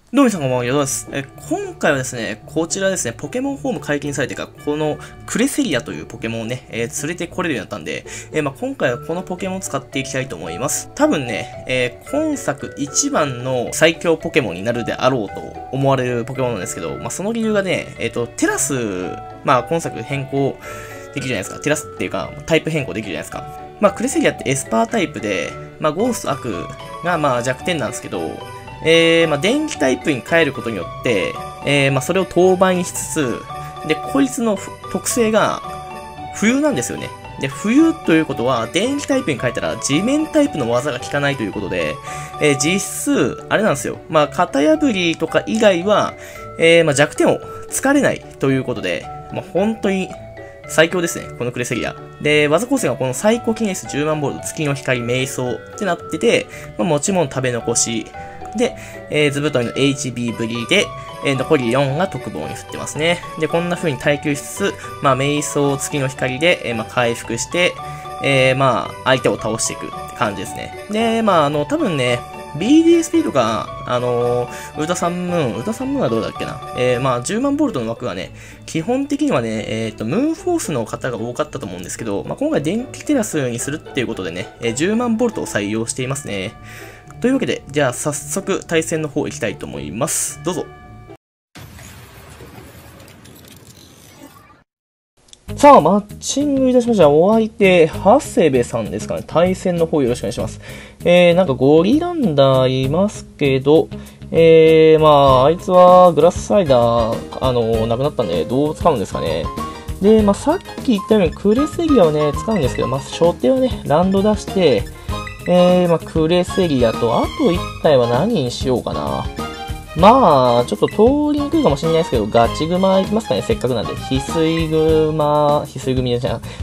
どうも皆さんこんばんは、よどです。今回はですね、こちらですね、ポケモンホーム解禁されてから、このクレセリアというポケモンをね、連れてこれるようになったんで、今回はこのポケモンを使っていきたいと思います。多分ね、今作一番の最強ポケモンになるであろうと思われるポケモンなんですけど、その理由がね、テラス、今作変更できるじゃないですか。テラスっていうか、タイプ変更できるじゃないですか。クレセリアってエスパータイプで、ゴースト悪が弱点なんですけど、電気タイプに変えることによって、それを当番しつつ、で、こいつの特性が冬なんですよね。で、冬ということは、電気タイプに変えたら地面タイプの技が効かないということで、実質、あれなんですよ。型破りとか以外は、弱点を突かれないということで、本当に最強ですね。このクレセリア。で、技構成がこの最高記念数10万ボルト、月の光、瞑想ってなってて、もちろん食べ残し、で、図太いの HB ぶりで、残り4が特防に振ってますね。で、こんな風に耐久しつつ、瞑想月の光で、回復して、相手を倒していくって感じですね。で、多分ね、BDSP とか、ウルトラサンムーンはどうだっけな。10万ボルトの枠がね、基本的にはね、ムーンフォースの方が多かったと思うんですけど、今回電気テラスにするっていうことでね、10万ボルトを採用していますね。というわけで、じゃあ早速対戦の方行きたいと思います。どうぞ。さあ、マッチングいたしました。お相手、長谷部さんですかね。対戦の方よろしくお願いします。なんかゴリランダーいますけど、あいつはグラスサイダー、なくなったんで、どう使うんですかね。で、さっき言ったようにクレセリアをね、使うんですけど、初手はね、ランド出して、クレセリアと、あと1体は何にしようかな。ちょっと通りにくいかもしれないですけど、ガチグマいきますかね、せっかくなんで。翡翠組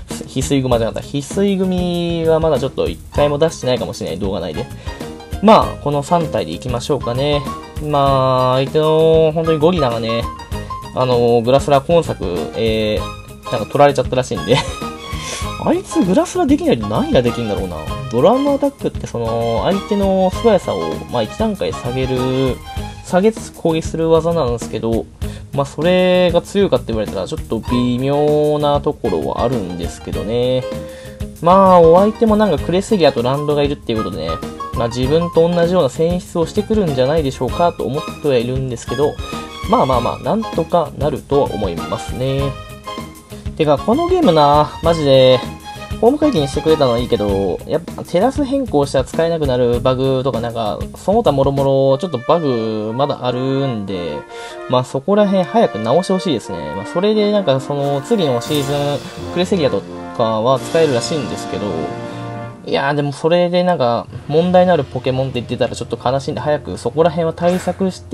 はまだちょっと1回も出してないかもしれない、動画内で。この3体でいきましょうかね。相手の、本当にゴリラがね、グラスラ今作、なんか取られちゃったらしいんで。あいつグラスラできないと何ができるんだろうな。ドラムアタックってその、相手の素早さを、1段階下げつつ攻撃する技なんですけど、それが強いかって言われたらちょっと微妙なところはあるんですけどね。お相手もなんかクレセリアとランドがいるっていうことでね、自分と同じような選出をしてくるんじゃないでしょうかと思ってはいるんですけど、なんとかなるとは思いますね。てか、このゲームな、マジで、ホーム解禁にしてくれたのはいいけど、やっぱテラス変更したら使えなくなるバグとかなんか、その他もろもろちょっとバグまだあるんで、そこら辺早く直してほしいですね。それでなんかその次のシーズン、クレセリアとかは使えるらしいんですけど、いやーでもそれでなんか問題のあるポケモンって言ってたらちょっと悲しいんで早くそこら辺は対策して、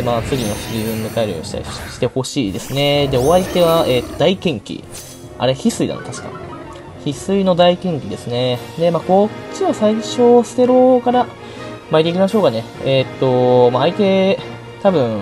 次のシーズン迎えるようにしてほしいですね。で、お相手は、大剣気。あれ、翡翠だな、確か。翡翠の大剣気ですね。で、こっちは最初、ステロから巻いていきましょうかね。相手、多分、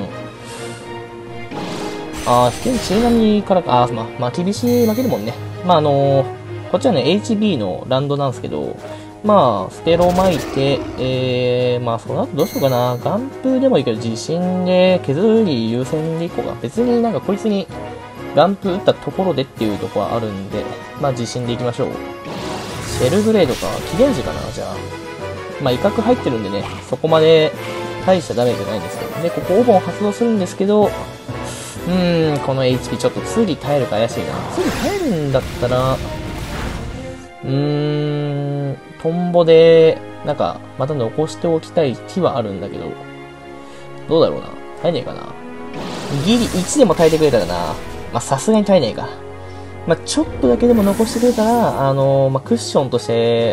ちなみにからか、厳しい負けるもんね。こっちはね、HB のランドなんですけど、ステロ巻いて、その後どうしようかな。ガンプでもいいけど、地震で削り優先でいこうか。別になんかこいつに、ガンプ打ったところでっていうところはあるんで、自信でいきましょう。シェルグレードか、切れ味かな、じゃあ。威嚇入ってるんでね、そこまで大したダメージじゃないんですけど。で、ここオボン発動するんですけど、この HP ちょっと次耐えるか怪しいな。次耐えるんだったら、トンボで、なんか、また残しておきたい気はあるんだけど、どうだろうな。耐えねえかな。ギリ1でも耐えてくれたらな。さすがに耐えねえか。ちょっとだけでも残してくれたら、クッションとして、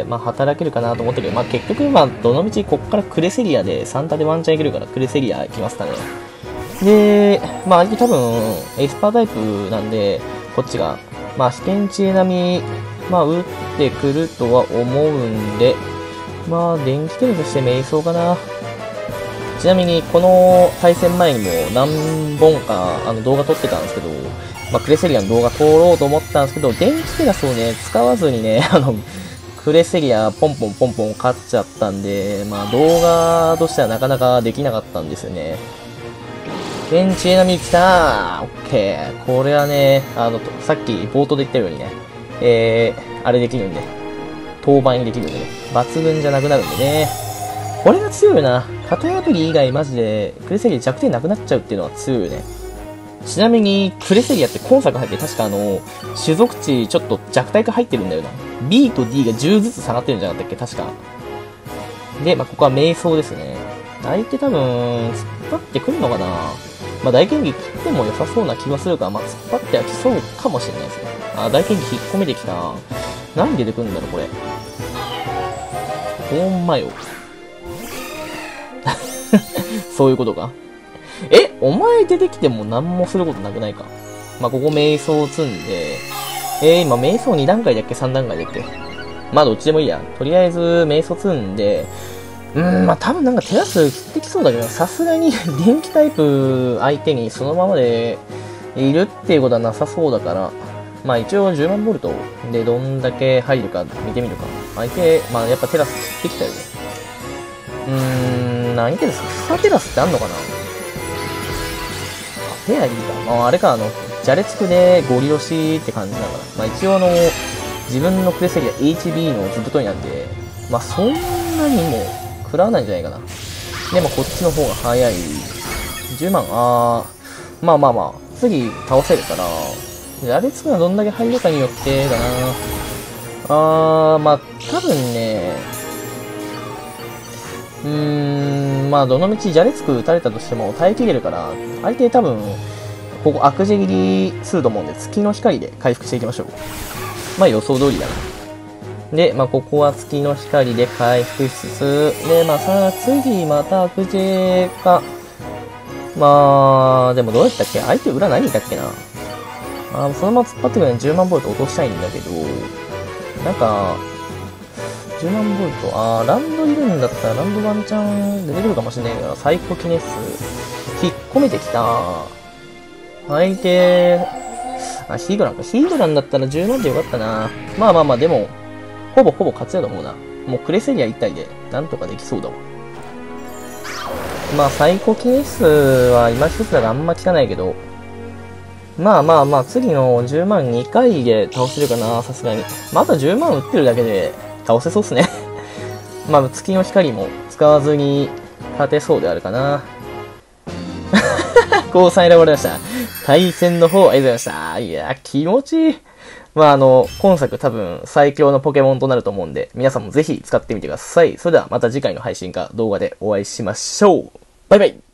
働けるかなと思ったけど、結局、どのみち、こっからクレセリアで、サンタでワンチャンいけるから、クレセリア行きますかね。で、相手多分、エスパータイプなんで、こっちが、試験値並み、打ってくるとは思うんで、電気テレとして瞑想かな。ちなみに、この対戦前にも何本か動画撮ってたんですけど、クレセリアの動画撮ろうと思ったんですけど、電気テラスをね、使わずにね、クレセリアポンポン勝っちゃったんで、動画としてはなかなかできなかったんですよね。 現地エナミ来たー。オッケー。これはね、さっき冒頭で言ったようにね、あれできるんで、当番できるんでね、抜群じゃなくなるんでね。これが強いよな。型破り以外マジで、クレセリア弱点なくなっちゃうっていうのは強いよね。ちなみに、クレセリアって今作入って確か種族値ちょっと弱体化入ってるんだよな。B と D が10ずつ下がってるんじゃなかったっけ確か。で、ここは瞑想ですね。相手多分、突っ張ってくるのかな。大剣技切っても良さそうな気がするから、突っ張っては来そうかもしれないですね。大剣技引っ込めてきた。何出てくるんだろう、これ。ほんまよ。そういうことか。お前出てきても何もすることなくないか。ここ瞑想積んで、今瞑想2段階だっけ ?3 段階だっけどっちでもいいや。とりあえず瞑想積んで、多分なんかテラス切ってきそうだけど、さすがに電気タイプ相手にそのままでいるっていうことはなさそうだから、一応10万ボルトでどんだけ入るか見てみるか。相手、やっぱテラス切ってきたよね。何テラス草テラスってあんのかなフェアリーか。あれか、ジャレツクでゴリ押しって感じだから。一応自分のクレセリア HB のずぶといなんで、そんなにも食らわないんじゃないかな。でもこっちの方が早い。10万、次倒せるから、ジャレツクがどんだけ入るかによってだな。多分ね、どの道ジャレツク打たれたとしても耐えきれるから、相手多分、ここ悪事切りすると思うんで、月の光で回復していきましょう。予想通りだな。で、ここは月の光で回復しつつ、で、さあ、次また悪事か。でもどうやったっけ相手裏何いたっけなそのまま突っ張ってくるのに10万ボルト落としたいんだけど、なんか、10万ボルト。ランドいるんだったら、ランドワンチャン出てくるかもしれないから、サイコキネス。引っ込めてきた。相手、ヒードランか。ヒードランだったら10万でよかったな。でも、ほぼ勝つやと思うな。もうクレセリア1体で、なんとかできそうだわ。サイコキネスは今一つだからあんま効かないけど、次の10万2回で倒せるかな、さすがに。あとは10万打ってるだけで、倒せそうっすね。月の光も使わずに勝てそうであるかな。こう選ばれました。対戦の方、ありがとうございました。いや、気持ちいい。今作多分最強のポケモンとなると思うんで、皆さんもぜひ使ってみてください。それではまた次回の配信か動画でお会いしましょう。バイバイ。